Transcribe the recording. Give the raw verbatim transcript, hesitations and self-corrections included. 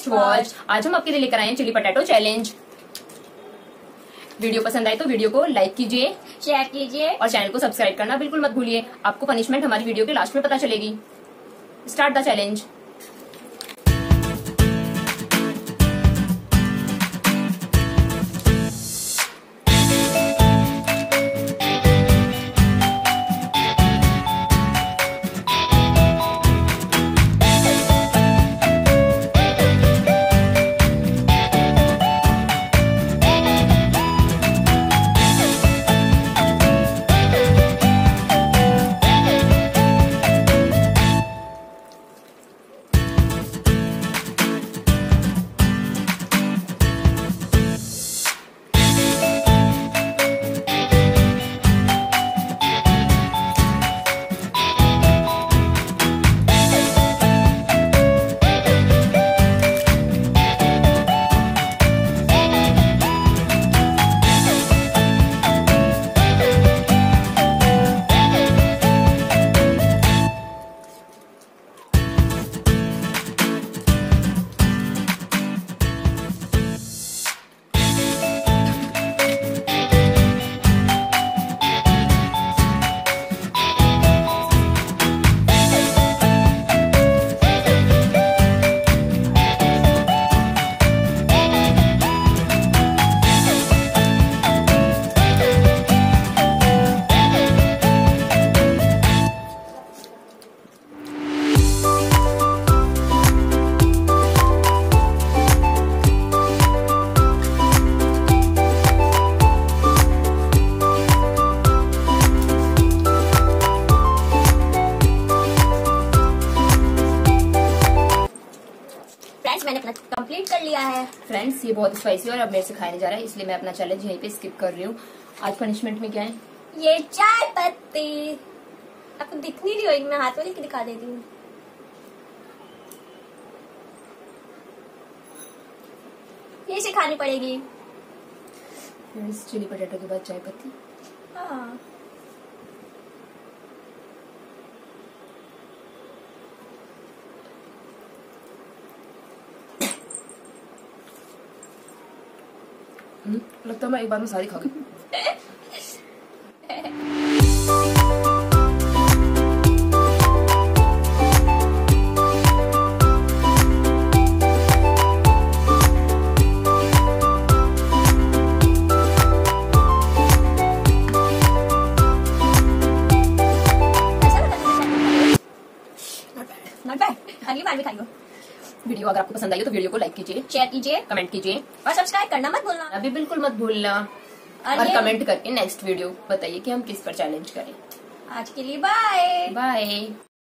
Just watch. आज हम आपके लिए लेकर आए हैं चिली पटेटो चैलेंज। वीडियो पसंद आए तो वीडियो को लाइक कीजिए, शेयर कीजिए और चैनल को सब्सक्राइब करना बिल्कुल मत भूलिए। आपको पनिशमेंट हमारी वीडियो के लास्ट में पता चलेगी। Start the challenge. मैंने अपना कंप्लीट कर लिया है। फ्रेंड्स, ये बहुत स्पाइसी और अब मेरे से खाया नहीं जा रहा है, इसलिए मैं अपना चैलेंज यहीं पे स्किप कर रही हूँ। आज पनिशमेंट में क्या है? ये चाय पत्ती आपको दिख नहीं रही होगी, मैं हाथ वाली की दिखा देती हूँ। ये से खानी पड़ेगी। फ्रेंड्स, चिली पटेटो के बाद चाय पत्ती। हाँ, हम्म, लगता है मैं एक बार में सारी खा गई। नॉट बैड, अगली बार भी खाइयो। वीडियो अगर आपको पसंद आई हो तो वीडियो को लाइक कीजिए, शेयर कीजिए, कमेंट कीजिए और सब्सक्राइब करना मत भूलना। अभी बिल्कुल मत भूलना। और, और ये... कमेंट करके नेक्स्ट वीडियो बताइए कि हम किस पर चैलेंज करें। आज के लिए बाय बाय।